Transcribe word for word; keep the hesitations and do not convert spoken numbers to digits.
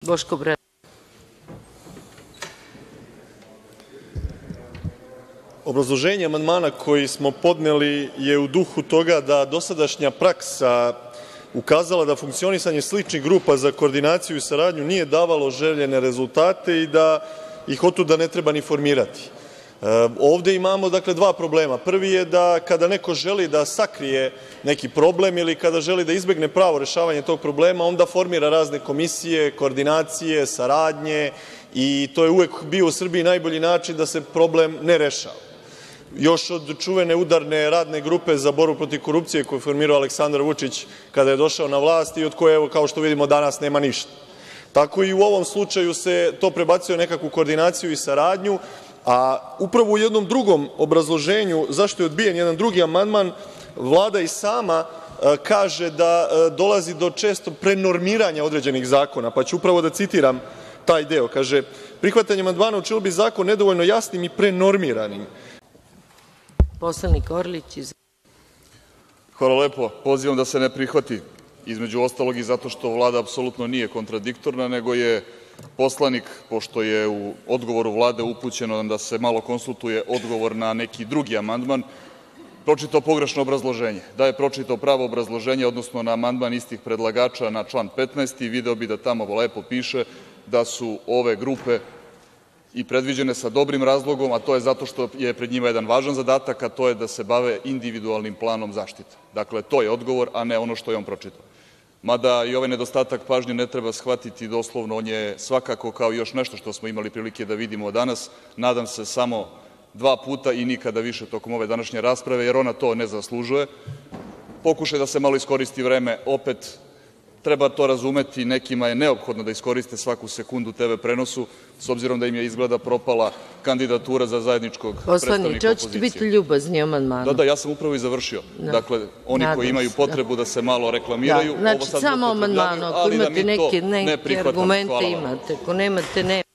Boško Obradović. Obrazloženje amandmana koji smo podneli je u duhu toga da dosadašnja praksa ukazala da funkcionisanje sličnih grupa za koordinaciju i saradnju nije davalo željene rezultate i da ih otuda ne treba ni formirati. Ovde imamo dakle dva problema. Prvi je da kada neko želi da sakrije neki problem ili kada želi da izbegne pravo rešavanje tog problema, onda formira razne komisije, koordinacije, saradnje i to je uvek bio u Srbiji najbolji način da se problem ne rešava. Još od čuvene udarne radne grupe za borbu protiv korupcije koju je formirao Aleksandar Vučić kada je došao na vlast i od koje, evo, kao što vidimo, danas nema ništa. Tako i u ovom slučaju se to prebacuje nekakvu koordinaciju i saradnju, a upravo u jednom drugom obrazloženju zašto je odbijen jedan drugi amandman, Vlada i sama kaže da dolazi do često prenormiranja određenih zakona, pa ću upravo da citiram taj deo. Kaže, prihvatanje amandmana učinilo bi zakon nedovoljno jasnim i prenormiranim. Poslanik Orlić. Iz... Hvala lepo. Pozivam da se ne prihvati, između ostalog i zato što Vlada apsolutno nije kontradiktorna, nego je poslanik, pošto je u odgovoru Vlade upućeno da se malo konsultuje odgovor na neki drugi amandman, pročitao pogrešno obrazloženje. Da je pročitao pravo obrazloženje, odnosno na amandman istih predlagača na član petnaest, video bi da tamo lepo piše da su ove grupe i predviđene sa dobrim razlogom, a to je zato što je pred njima jedan važan zadatak, a to je da se bave individualnim planom zaštite. Dakle, to je odgovor, a ne ono što je on pročitao. Mada i ovaj nedostatak pažnje ne treba shvatiti doslovno, on je svakako kao i još nešto što smo imali prilike da vidimo danas, nadam se samo dva puta i nikada više tokom ove današnje rasprave, jer ona to ne zaslužuje. Pokušaj da se malo iskoristi vreme, opet treba to razumeti, nekima je neophodno da iskoriste svaku sekundu te ve prenosu, s obzirom da im je izgleda propala kandidatura za zajedničkog predstavnika opozicije. Poslaniče, hoćete biti ljubazni amandmanom? Da, da, ja sam upravo i završio. Da. Dakle, oni Nadam koji imaju se, potrebu da. da se malo reklamiraju, da. Znači, ovo sad samo amandmano, ako ali da imate mi to neke, ne neke prihvatamo. argumente Hvala vam. imate, ako nemate, ne.